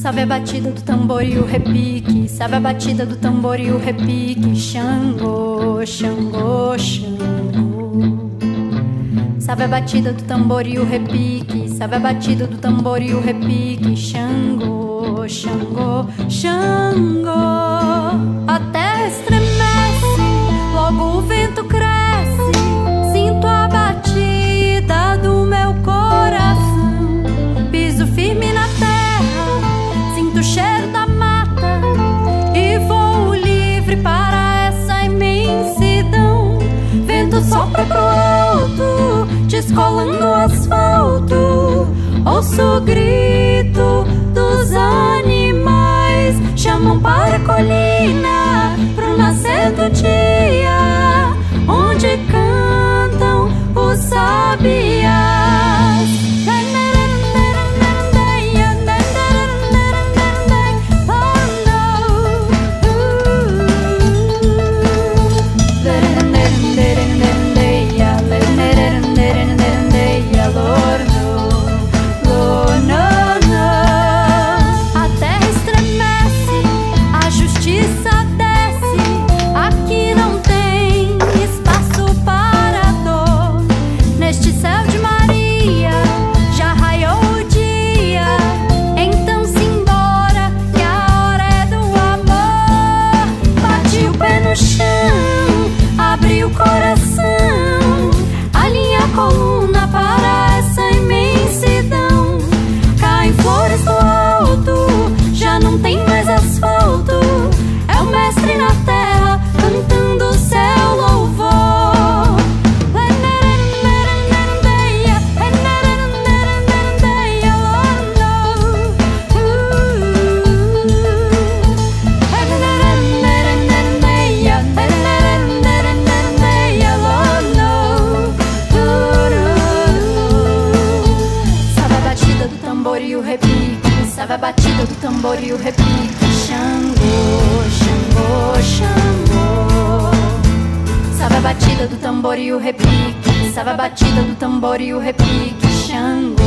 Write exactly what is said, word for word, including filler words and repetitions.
Sabe a batida do tambor e o repique, sabe a batida do tambor e o repique. Xangô, Xangô, Xangô. Sabe a batida do tambor e o repique, sabe a batida do tambor e o repique. Xangô, Xangô, Xangô. A terra estremece, logo o vento cresce, sinto a batida do meu coração. Piso firme na terra, sinto o cheiro da mata e voo livre para essa imensidão. Vento sopra pro alto, descolando o asfalto. Ouço o grito dos animais, chamam para a colina, pro nascer do dia, onde cantam os sabiás. Sabe a batida do tambor e o repique. Xangô, Xangô, Xangô. Sabe a batida do tambor e o repique, sabe a batida do tambor e o repique. Xangô.